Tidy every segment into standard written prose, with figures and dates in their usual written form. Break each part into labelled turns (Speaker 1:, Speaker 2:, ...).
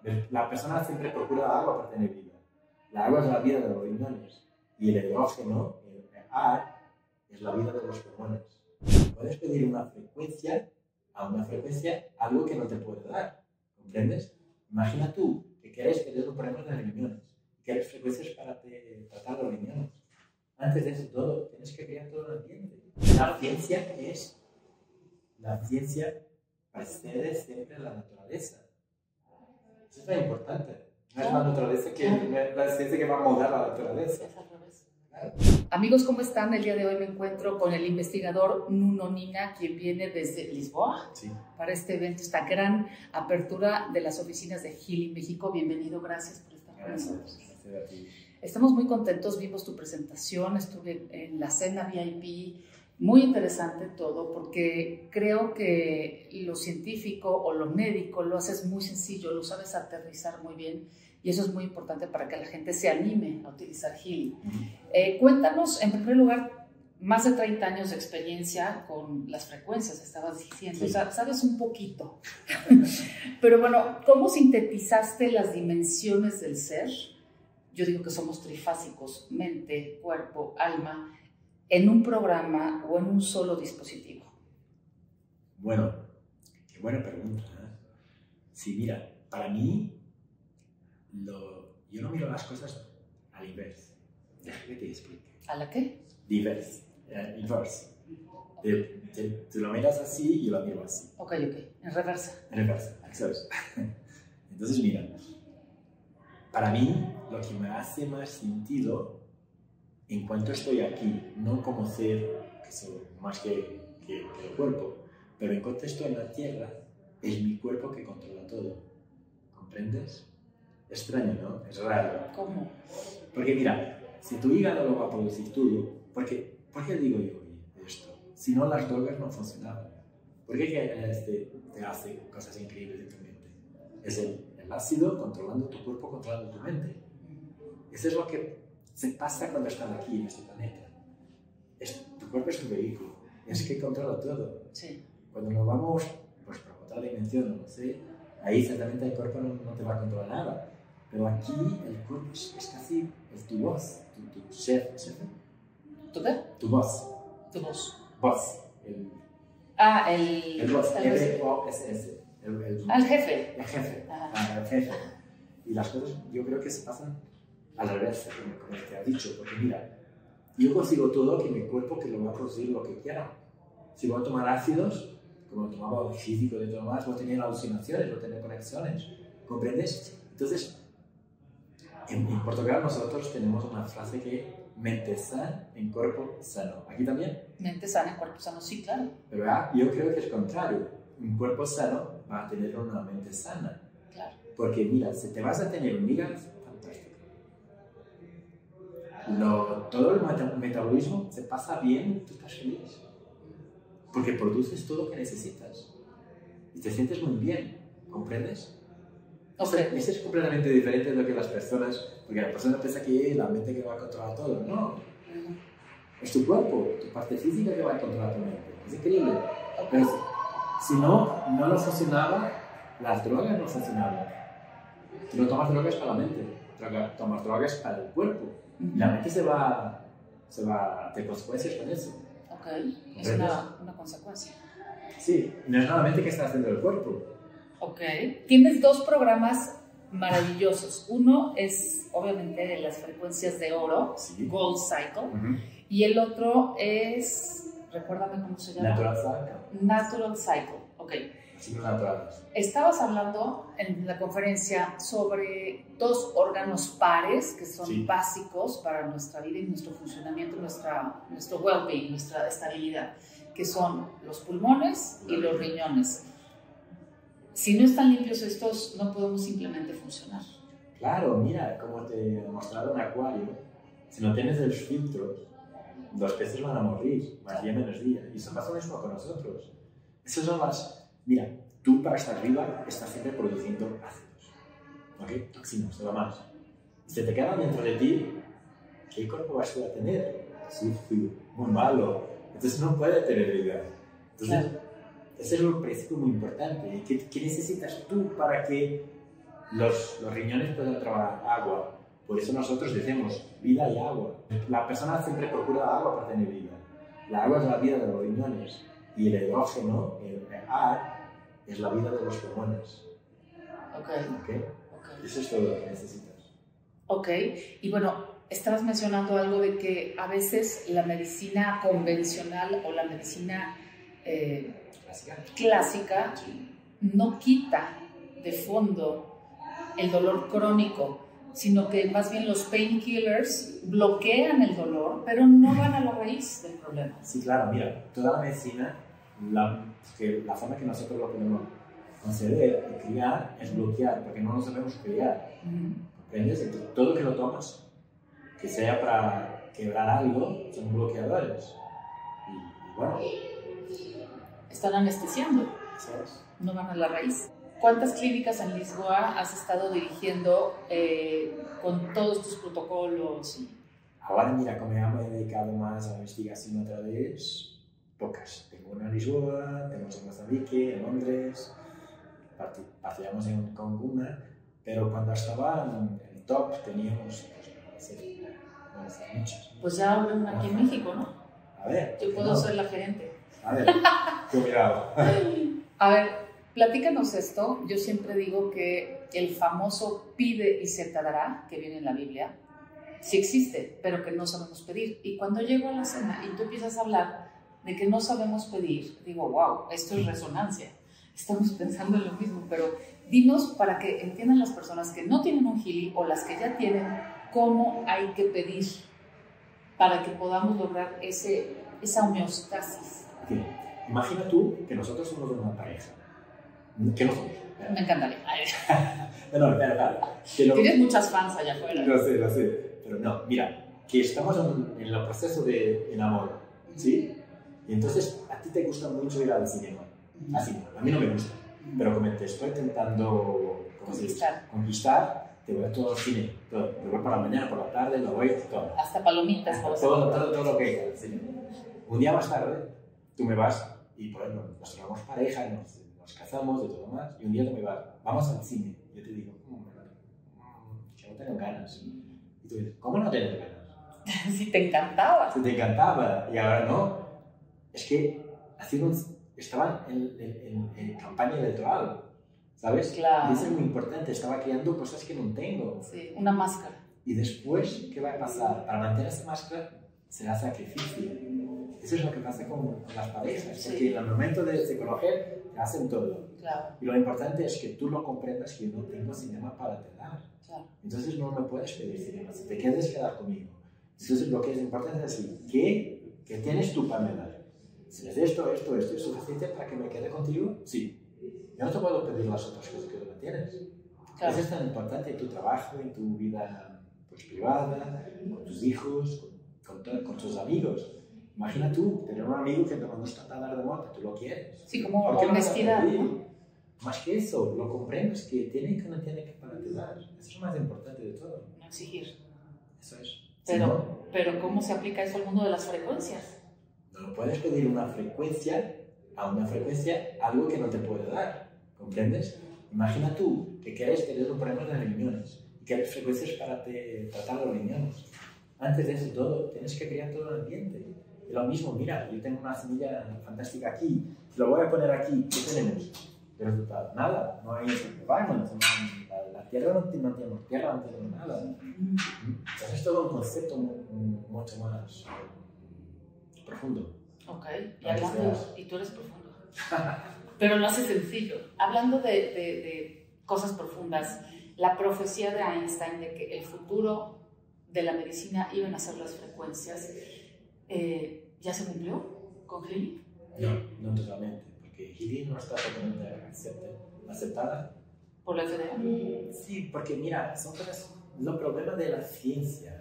Speaker 1: La persona siempre procura agua para tener vida. La agua es la vida de los riñones y el hidrógeno, el aire, es la vida de los pulmones. Puedes pedir una frecuencia a una frecuencia algo que no te puede dar, ¿comprendes? Imagina tú que quieres pedir un problema de riñones, quieres frecuencias para tratar los riñones. Antes de eso todo, tienes que crear todo el ambiente. La ciencia precede siempre la naturaleza. Eso es muy importante. No es la naturaleza la ciencia que va a moldar la naturaleza.
Speaker 2: Es al revés.
Speaker 1: Claro.
Speaker 2: Amigos, ¿cómo están? El día de hoy me encuentro con el investigador Nuno Nina, quien viene desde Lisboa para este evento, esta gran apertura de las oficinas de Healing México. Bienvenido, gracias por estar con nosotros.
Speaker 1: Gracias a ti.
Speaker 2: Estamos muy contentos, vimos tu presentación, estuve en la cena VIP, muy interesante todo, porque creo que lo científico o lo médico lo haces muy sencillo, lo sabes aterrizar muy bien, y eso es muy importante para que la gente se anime a utilizar Healing. Cuéntanos, en primer lugar, más de 30 años de experiencia con las frecuencias, estabas diciendo, o sea, sabes un poquito. Pero bueno, ¿cómo sintetizaste las dimensiones del ser? Yo digo que somos trifásicos, mente, cuerpo, alma, en un programa o en un solo dispositivo.
Speaker 1: Bueno, qué buena pregunta, ¿eh? Sí, mira, para mí, yo no miro las cosas al inverso. Déjame que te explique.
Speaker 2: ¿A la qué?
Speaker 1: Inverse. Te lo miras así y yo lo miro así.
Speaker 2: Ok, en reversa.
Speaker 1: En reversa, ¿sabes? Entonces, mira, para mí, lo que me hace más sentido en cuanto estoy aquí, no como ser, que soy más que el cuerpo, pero en cuanto estoy en la Tierra, es mi cuerpo que controla todo. ¿Comprendes? Extraño, ¿no? Es raro.
Speaker 2: ¿Cómo?
Speaker 1: Porque mira, si tu hígado lo va a producir todo, ¿por qué digo yo esto? Si no, las drogas no funcionaban. ¿Por qué te hace cosas increíbles en tu mente? Es el ácido controlando tu cuerpo, controlando tu mente. Eso es lo que se pasa cuando estás aquí en este planeta. Tu cuerpo es tu vehículo, es que controla todo.
Speaker 2: Sí.
Speaker 1: Cuando nos vamos pues, para otra dimensión, no sé, ahí exactamente el cuerpo no te va a controlar nada. Pero aquí el cuerpo es casi tu voz, tu chef.
Speaker 2: ¿Tu qué?
Speaker 1: Tu voz.
Speaker 2: Tu voz.
Speaker 1: Voz.
Speaker 2: El
Speaker 1: voz, R-O-S-S.
Speaker 2: El jefe.
Speaker 1: El jefe. El jefe. Y las cosas yo creo que se pasan al revés, como te has dicho, porque mira, yo consigo todo que mi cuerpo que lo va a producir lo que quiera. Si voy a tomar ácidos, como lo tomaba el físico de todo más, voy a tener alucinaciones, voy a tener conexiones, ¿comprendes? Entonces, en Portugal nosotros tenemos una frase que mente sana en cuerpo sano. ¿Aquí también?
Speaker 2: Mente sana en cuerpo sano, sí, claro.
Speaker 1: Pero yo creo que es contrario. Un cuerpo sano va a tener una mente sana.
Speaker 2: Claro.
Speaker 1: Porque mira, si te vas a tener un hígado, fantástico. Todo el metabolismo se pasa bien, tú estás feliz. Porque produces todo lo que necesitas. Y te sientes muy bien, ¿comprendes?
Speaker 2: Okay.
Speaker 1: Eso es completamente diferente de lo que las personas... Porque la persona piensa que la mente que va a controlar todo. No. Es tu cuerpo, tu parte física que va a controlar tu mente. Es increíble. Pero si no lo funcionaba, las drogas no funcionaban. Tú no tomas drogas para la mente, tomas drogas para el cuerpo. Y la mente se va a tener consecuencias con eso.
Speaker 2: Ok, es una consecuencia.
Speaker 1: Sí, no es solamente que está haciendo el cuerpo.
Speaker 2: Ok, tienes dos programas maravillosos. Uno es obviamente de las frecuencias de oro, sí. Gold Cycle, y el otro es, recuérdame cómo se llama.
Speaker 1: Natural Cycle.
Speaker 2: Natural Cycle, ok.
Speaker 1: Ciclos naturales.
Speaker 2: Estabas hablando en la conferencia sobre dos órganos pares que son básicos para nuestra vida y nuestro funcionamiento, nuestro well-being, nuestra estabilidad, que son los pulmones y los riñones. Si no están limpios estos, no podemos simplemente funcionar.
Speaker 1: Claro, mira, como te he mostrado en Acuario, si no tienes el filtro, los peces van a morir, más día menos día. Y eso pasa lo mismo con nosotros. Esas son las... Mira, tú para estar viva estás siempre produciendo ácidos, ¿ok? Toxinas, nada más. Si te quedan dentro de ti, ¿qué cuerpo vas a tener? Sucio, muy malo. Entonces no puede tener vida. Entonces, ese es un principio muy importante. ¿Qué necesitas tú para que los riñones pueden trabajar agua. Por eso nosotros decimos vida y agua. La persona siempre procura agua para tener vida. La agua es la vida de los riñones y el hidrógeno, el air, es la vida de los pulmones.
Speaker 2: Ok.
Speaker 1: Eso es todo lo que necesitas.
Speaker 2: Ok, y bueno, estabas mencionando algo de que a veces la medicina convencional o la medicina clásica no quita de fondo el dolor crónico, sino que más bien los painkillers bloquean el dolor, pero no van a la raíz del problema.
Speaker 1: Sí, claro, mira, toda la medicina, la forma que nosotros lo podemos conceder y criar es bloquear, porque no lo sabemos criar. ¿Comprendes? Entonces, todo que lo tomas, que sea para quebrar algo, son bloqueadores. Y bueno.
Speaker 2: Están anestesiando.
Speaker 1: ¿Sabes?
Speaker 2: No van a la raíz. ¿Cuántas clínicas en Lisboa has estado dirigiendo con todos tus protocolos?
Speaker 1: Ahora, mira, como ya me he dedicado más a la investigación otra vez, pocas. Tengo una en Lisboa, tenemos en Mozambique, en Londres, participamos con una, pero cuando estaba en el top teníamos, no sé, muchas.
Speaker 2: Pues ya abren una aquí en México, ¿no?
Speaker 1: A ver.
Speaker 2: Yo puedo ser la gerente.
Speaker 1: A ver, tú mirado.
Speaker 2: A ver, platícanos esto. Yo siempre digo que el famoso pide y se te dará, que viene en la Biblia, sí existe, pero que no sabemos pedir. Y cuando llego a la cena y tú empiezas a hablar de que no sabemos pedir, digo, wow, esto es resonancia. Estamos pensando en lo mismo, pero dinos para que entiendan las personas que no tienen un Healy o las que ya tienen, cómo hay que pedir para que podamos lograr esa homeostasis.
Speaker 1: Okay. Imagina tú que nosotros somos una pareja. ¿Qué no somos?
Speaker 2: Me encantaría.
Speaker 1: No, espera.
Speaker 2: Tienes muchas fans allá afuera.
Speaker 1: Lo sé. Pero no, mira, que estamos en el proceso de enamor, ¿sí? Y entonces a ti te gusta mucho ir al cinema. Así, a mí no me gusta. Pero como te estoy intentando conquistar, te voy a todo el cine. Todo. Te voy por la mañana, por la tarde, lo voy todo.
Speaker 2: Hasta palomitas.
Speaker 1: Todo lo que hay al cine. Un día más tarde, tú me vas y por ejemplo, nos formamos pareja, nos casamos y todo más, y un día tú me vas, vamos al cine. Y yo te digo, que no tengo ganas. Y tú dices, ¿cómo no tienes ganas?
Speaker 2: Si te encantaba.
Speaker 1: Si te encantaba, y ahora no. Es que estaban en campaña electoral, ¿sabes?
Speaker 2: Claro.
Speaker 1: Y eso es muy importante, estaba creando cosas que no tengo.
Speaker 2: Sí, una máscara.
Speaker 1: Y después, ¿qué va a pasar? Para mantener esa máscara, será sacrificio. Eso es lo que pasa con las parejas,
Speaker 2: Sí.
Speaker 1: porque en el momento de conocer, te hacen todo.
Speaker 2: Claro.
Speaker 1: Y lo importante es que tú lo comprendas que yo no tengo cinema para te dar.
Speaker 2: Claro.
Speaker 1: Entonces no me puedes pedir cinema, si te quieres quedar conmigo. Entonces lo que es importante es decir, ¿qué tienes tú para me dar? Si es esto, ¿es suficiente para que me quede contigo? Sí. Yo no te puedo pedir las otras cosas que tú no tienes.
Speaker 2: Claro.
Speaker 1: Eso es tan importante en tu trabajo, en tu vida pues, privada, con tus hijos, con tus amigos. Imagina tú tener un amigo que te manda patadas de muerte, tú lo quieres.
Speaker 2: Sí, como
Speaker 1: ¿Por qué
Speaker 2: honestidad,
Speaker 1: ¿no? Más que eso, lo comprendes que tiene que no tiene que para te dar. Eso es lo más importante de todo.
Speaker 2: No exigir.
Speaker 1: Eso es.
Speaker 2: Pero ¿cómo se aplica eso al mundo de las frecuencias?
Speaker 1: No puedes pedir una frecuencia a una frecuencia algo que no te puede dar. ¿Comprendes? Imagina tú que quieres tener un problema de riñones y quieres frecuencias para tratar los riñones. Antes de eso todo, tienes que crear todo el ambiente. Y lo mismo, mira, yo tengo una semilla fantástica aquí, lo voy a poner aquí, ¿qué tenemos? De resultado, nada, no hay environment, la tierra no tenemos tierra, no tenemos nada. Entonces es todo un concepto mucho más profundo.
Speaker 2: Ok, y tú eres profundo. Pero lo hace sencillo. Hablando de cosas profundas, la profecía de Einstein de que el futuro de la medicina iban a ser las frecuencias, ¿ya se cumplió con Healy?
Speaker 1: No totalmente, porque Healy no está totalmente aceptada.
Speaker 2: ¿Por la FDA?
Speaker 1: Sí, porque mira, son cosas, los problemas de la ciencia,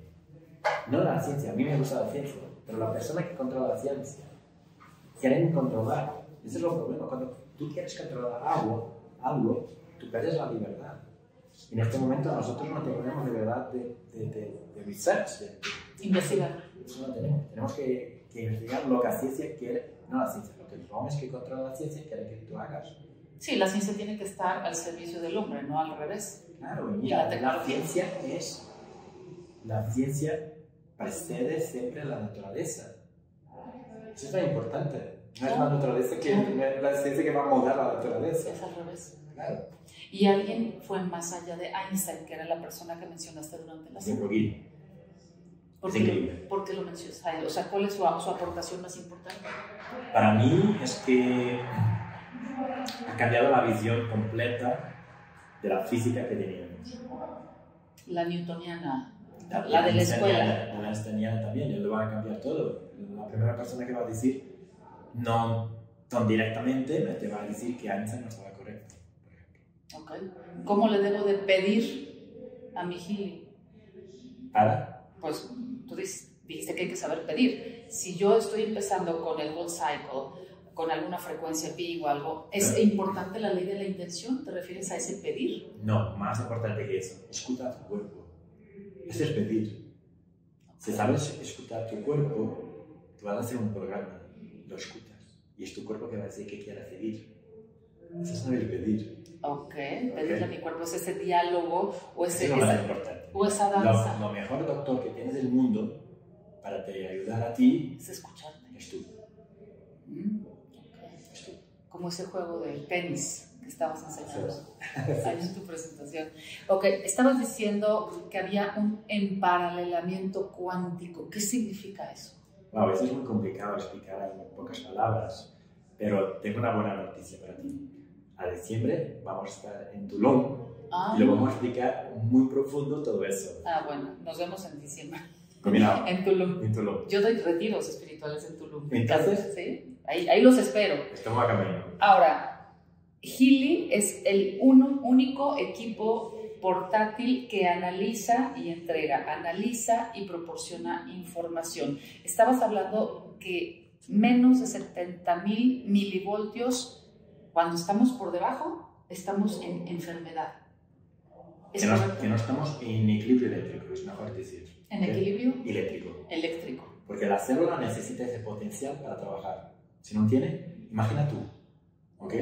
Speaker 1: no la ciencia, a mí me gusta la ciencia, pero la persona que controla la ciencia quieren controlar. Ese es el problema, cuando tú quieres controlar algo, tú pierdes la libertad. En este momento nosotros no tenemos libertad de research, de
Speaker 2: investigar.
Speaker 1: Eso no tenemos. Tenemos que investigar lo que la ciencia quiere, no la ciencia, lo que los hombres que controlan la ciencia quieren que tú hagas.
Speaker 2: Sí, la ciencia tiene que estar al servicio del hombre, no al revés.
Speaker 1: Claro, mira, la ciencia precede siempre a la naturaleza. Eso es lo importante. No es la naturaleza la ciencia que va a moldar la naturaleza.
Speaker 2: Es al revés.
Speaker 1: Claro.
Speaker 2: Y alguien fue más allá de Einstein, que era la persona que mencionaste durante la cena.
Speaker 1: Es increíble.
Speaker 2: ¿Por qué lo mencionas a él? O sea, ¿cuál es su aportación más importante?
Speaker 1: Para mí es que ha cambiado la visión completa de la física que teníamos.
Speaker 2: La newtoniana, la de la escuela.
Speaker 1: La einsteiniana también, él lo va a cambiar todo. La primera persona que va a decir, no tan directamente, te va a decir que Einstein no estaba correcto.
Speaker 2: Ok. ¿Cómo le debo de pedir a mi Healy? Pues tú dijiste que hay que saber pedir. Si yo estoy empezando con el Gold Cycle, con alguna frecuencia pi o algo, ¿es importante la ley de la intención? ¿Te refieres a ese pedir?
Speaker 1: No, más importante que eso. Escucha tu cuerpo. Eso es pedir. Si sabes escuchar tu cuerpo, te vas a hacer un programa, lo escuchas, y es tu cuerpo que va a decir qué quiere pedir. Eso es saber pedir.
Speaker 2: Ok, pedirle a mi cuerpo es ese diálogo o
Speaker 1: es lo más importante.
Speaker 2: O esa danza.
Speaker 1: Lo mejor doctor que tienes del mundo para te ayudar a ti
Speaker 2: es escucharte.
Speaker 1: Es tú.
Speaker 2: Okay. Es tú. Como ese juego del tenis que estabas enseñando ahí en tu presentación. Ok, estabas diciendo que había un emparalelamiento cuántico. ¿Qué significa eso?
Speaker 1: Wow, a veces es muy complicado explicar en pocas palabras, pero tengo una buena noticia para ti. A diciembre vamos a estar en Tulum y lo vamos a explicar muy profundo todo eso.
Speaker 2: Bueno, nos vemos en diciembre.
Speaker 1: Combinado.
Speaker 2: En Tulum. Yo doy retiros espirituales en Tulum.
Speaker 1: Entonces,
Speaker 2: ¿sí? Ahí los espero.
Speaker 1: Estamos a camino.
Speaker 2: Ahora, Healy es el único equipo portátil que analiza y entrega, analiza y proporciona información. Estabas hablando que menos de 70,000 milivoltios, cuando estamos por debajo, estamos en enfermedad.
Speaker 1: Que no estamos en equilibrio eléctrico, es mejor decir.
Speaker 2: ¿En equilibrio?
Speaker 1: Eléctrico. Porque la célula necesita ese potencial para trabajar. Si no tiene, imagina tú, ¿ok?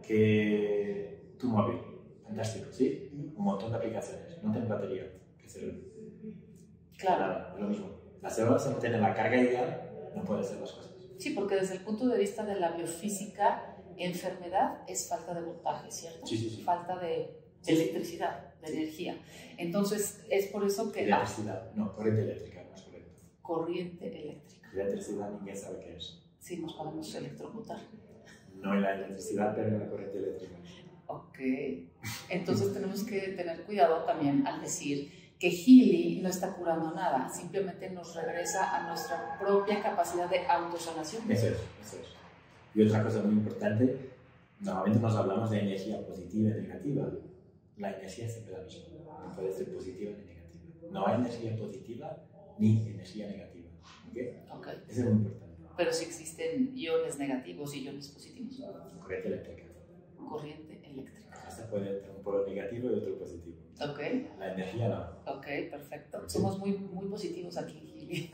Speaker 1: Que tu móvil, fantástico, ¿sí? Un montón de aplicaciones, no tiene batería, ¿qué célula?
Speaker 2: Claro.
Speaker 1: Nada, es lo mismo. La célula, si no tiene la carga ideal, no puede hacer las cosas.
Speaker 2: Sí, porque desde el punto de vista de la biofísica, enfermedad es falta de voltaje, ¿cierto?
Speaker 1: Sí.
Speaker 2: Falta de electricidad, de energía. Entonces, es por eso que...
Speaker 1: Electricidad, no, corriente eléctrica, no es correcto.
Speaker 2: Corriente eléctrica.
Speaker 1: Electricidad, ninguén sabe qué es.
Speaker 2: Sí, nos podemos electrocutar.
Speaker 1: No en la electricidad, pero en la corriente eléctrica.
Speaker 2: Ok. Entonces, tenemos que tener cuidado también al decir que Healy no está curando nada, simplemente nos regresa a nuestra propia capacidad de autosanación.
Speaker 1: Eso es. Y otra cosa muy importante, normalmente nos hablamos de energía positiva y negativa. La energía es siempre la misma, no puede ser positiva ni negativa. No hay energía positiva ni energía negativa. ¿Ok? Eso es muy importante.
Speaker 2: Pero sí existen iones negativos y iones positivos.
Speaker 1: Corriente eléctrica.
Speaker 2: Corriente eléctrica.
Speaker 1: Esta puede tener un polo negativo y otro positivo.
Speaker 2: Ok.
Speaker 1: La energía no.
Speaker 2: Ok, perfecto. Sí. Somos muy positivos aquí, Healy.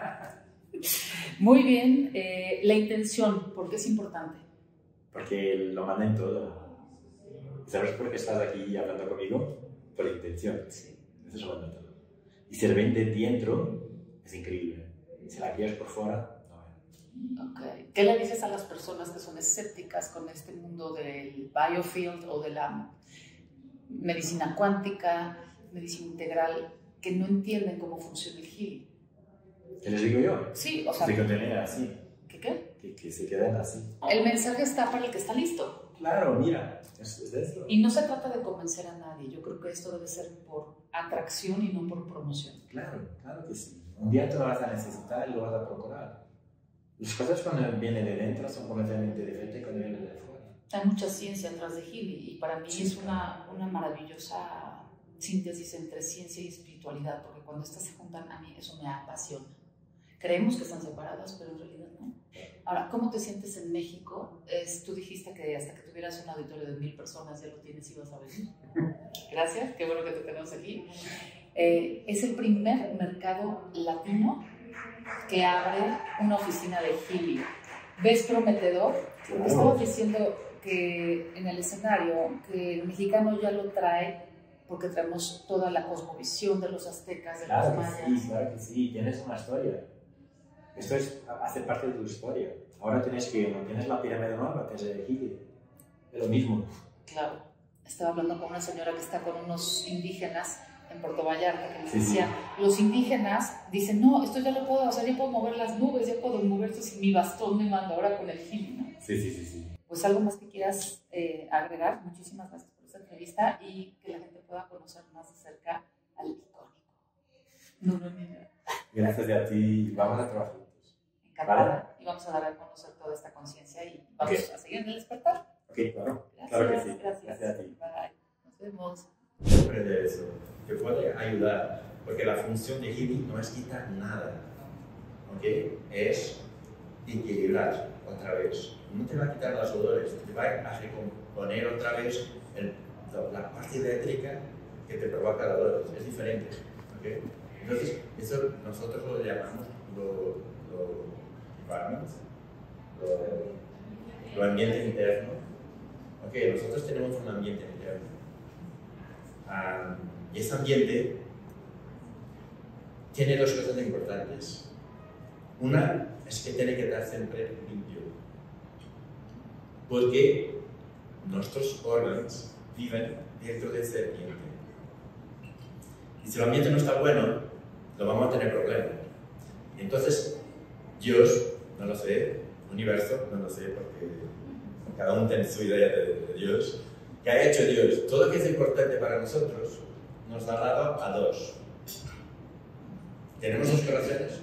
Speaker 2: Muy bien. La intención, ¿por qué es importante?
Speaker 1: Porque lo manda en todo. ¿Sabes por qué estás aquí hablando conmigo? Por la intención.
Speaker 2: Sí.
Speaker 1: Eso lo manda todo. Y si lo ven de dentro, es increíble. Si la quieres por fuera, no.
Speaker 2: Ok. ¿Qué le dices a las personas que son escépticas con este mundo del biofield o de la medicina cuántica, medicina integral, que no entienden cómo funciona el Healy?
Speaker 1: ¿Qué les digo yo?
Speaker 2: Sí, o sea...
Speaker 1: Que queden así.
Speaker 2: ¿Qué?
Speaker 1: Que se queden así.
Speaker 2: El mensaje está para el que está listo.
Speaker 1: Claro, mira, es de esto.
Speaker 2: Y no se trata de convencer a nadie. Yo creo que esto debe ser por atracción y no por promoción.
Speaker 1: Claro que sí. Un día te lo vas a necesitar y lo vas a procurar. Las cosas cuando vienen de dentro son completamente diferentes cuando vienen de fuera.
Speaker 2: Hay mucha ciencia atrás de Healy y para mí es una maravillosa síntesis entre ciencia y espiritualidad, porque cuando estas se juntan, a mí eso me apasiona. Creemos que están separadas, pero en realidad no. Ahora, ¿cómo te sientes en México? Tú dijiste que hasta que tuvieras un auditorio de 1,000 personas ya lo tienes y vas a venir. Gracias, qué bueno que te tenemos aquí. Es el primer mercado latino que abre una oficina de Healy. ¿Ves prometedor? Te estaba diciendo, que en el escenario, que el mexicano ya lo trae porque traemos toda la cosmovisión de los aztecas, de los mayas.
Speaker 1: Claro que sí, tienes una historia. Esto hace parte de tu historia. Ahora tienes la pirámide nueva, que es de Gili. Es lo mismo.
Speaker 2: Claro. Estaba hablando con una señora que está con unos indígenas en Puerto Vallarta, que me decía, los indígenas dicen, no, esto ya lo puedo hacer, yo puedo mover las nubes, yo puedo mover esto sin mi bastón me mando ahora con el Gili, ¿no?
Speaker 1: Sí.
Speaker 2: Pues algo más que quieras agregar. Muchísimas gracias por esta entrevista y que la gente pueda conocer más de cerca al icónico Nuno Niño.
Speaker 1: Gracias a ti, vamos a trabajar juntos.
Speaker 2: Encantada.
Speaker 1: ¿Vale?
Speaker 2: Y vamos a dar a conocer toda esta conciencia y vamos a seguir en el despertar.
Speaker 1: Ok, claro.
Speaker 2: Gracias,
Speaker 1: Claro que sí.
Speaker 2: Gracias
Speaker 1: A ti.
Speaker 2: Bye. Nos vemos.
Speaker 3: Siempre de eso, que puede ayudar, porque la función de Gili no es quitar nada, ¿ok? Es equilibrar otra vez. No te va a quitar los olores, te va a recomponer otra vez la parte eléctrica que te provoca dolores, es diferente, ¿ok? Entonces, eso nosotros lo llamamos lo ambiente interno. Ok, nosotros tenemos un ambiente interno. Y ese ambiente tiene dos cosas importantes. Una es que tiene que estar siempre limpio, porque nuestros órganos viven dentro de ese ambiente. Y si el ambiente no está bueno, lo vamos a tener problemas. Entonces, Dios, no lo sé, universo, no lo sé, porque cada uno tiene su idea de Dios. ¿Qué ha hecho Dios? Todo lo que es importante para nosotros nos ha dado a dos. ¿Tenemos los corazones?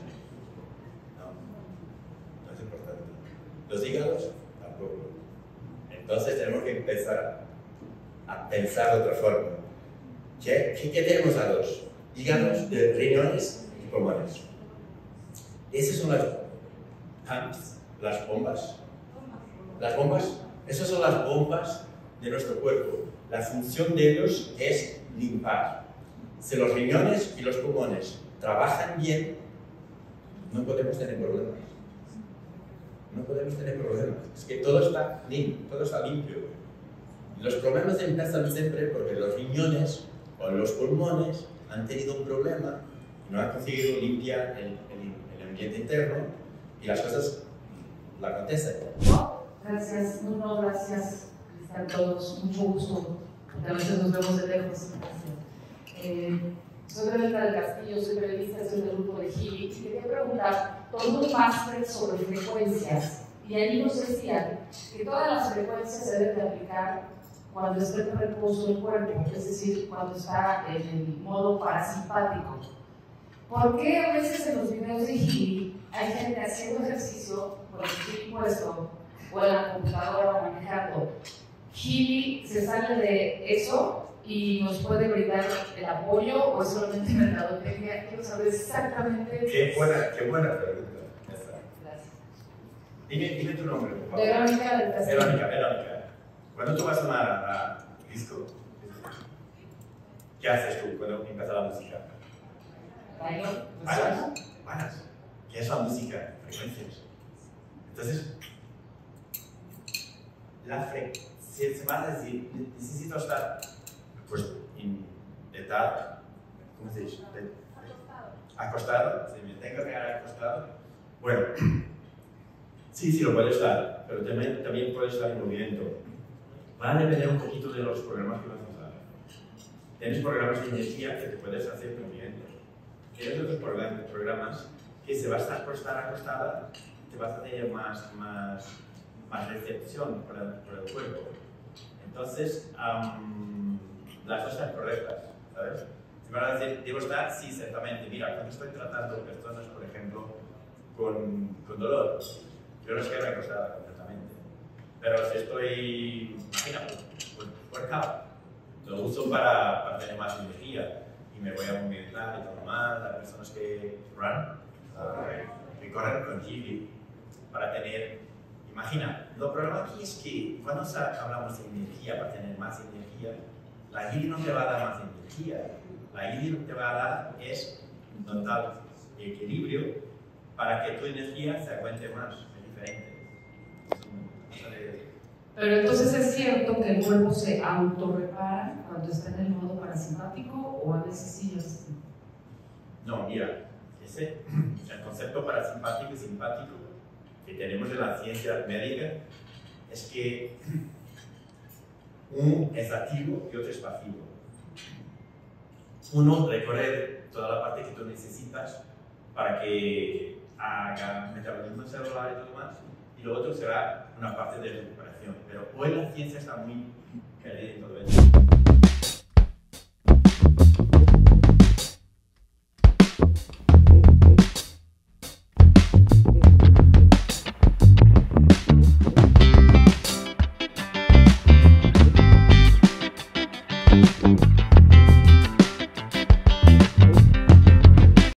Speaker 3: No es importante. ¿Los hígados? Tampoco. Entonces tenemos que empezar a pensar de otra forma. ¿Qué tenemos a dos? Hígados, riñones y pulmones. Esas son las pumps, las bombas. Las bombas, esas son las bombas de nuestro cuerpo. La función de ellos es limpiar. Si los riñones y los pulmones trabajan bien, no podemos tener problemas. No podemos tener problemas. Es que todo está limpio, todo está limpio. Y los problemas empiezan siempre porque los riñones o los pulmones han tenido un problema y no han conseguido limpiar el ambiente interno y las cosas la acontecen.
Speaker 2: Gracias, Nuno, gracias a todos, mucho gusto, porque a veces nos vemos de lejos. Soy Rebeca del Castillo, soy periodista, soy del grupo de Gili, y quería preguntar, todo un máster sobre frecuencias, y ahí nos decían que todas las frecuencias se deben de aplicar cuando está en reposo el cuerpo, es decir, cuando está en el modo parasimpático. ¿Por qué a veces en los videos de Gili hay gente haciendo ejercicio con el chip puesto o en la computadora manejando? Gili se sale de eso y nos puede brindar el apoyo o es solamente mercadotecnia. Quiero saber exactamente.
Speaker 3: Qué buena pregunta.
Speaker 2: Gracias.
Speaker 3: Dime tu nombre, por favor.
Speaker 2: Verónica del Castillo.
Speaker 3: Verónica. Cuando tú vas a disco, ¿qué haces tú cuando empieza la música?
Speaker 2: Bailo.
Speaker 3: Bailas. ¿Qué es la música? Frecuencias. Entonces, si se va a decir, necesito estar, pues, ¿cómo se dice? Acostado. Si me tengo que quedar acostado. Bueno, sí, lo puede estar, pero también puede estar en movimiento. Va a depender un poquito de los programas que vas a usar. Tienes programas de energía que te puedes hacer movimientos. Tienes otros programas que se va a estar acostada, te vas a tener más recepción por el cuerpo. Entonces, las dos están correctas, ¿sabes? Si van a decir, debo estar, sí, ciertamente. Mira, cuando estoy tratando personas, por ejemplo, con dolor, yo no quedo acostada completamente. Pero si estoy, imagínate, workout, lo uso para tener más energía y me voy a movilizar y todo más. Las personas que que corren con Gili para tener, imagina, lo problema aquí es que cuando hablamos de energía, para tener más energía, la Gili no te va a dar más energía. La Gili lo que te va a dar es un total equilibrio para que tu energía se aguante más, es diferente.
Speaker 2: Pero entonces es cierto que el cuerpo se autorrepara cuando está en el modo parasimpático, o a veces sí, a veces no.
Speaker 3: No, mira, el concepto parasimpático y simpático que tenemos en la ciencia médica es que uno es activo y otro es pasivo. Uno recorre toda la parte que tú necesitas para que haga metabolismo celular y todo más, y lo otro será una parte de recuperación. Pero hoy la ciencia está muy perdida en todo esto.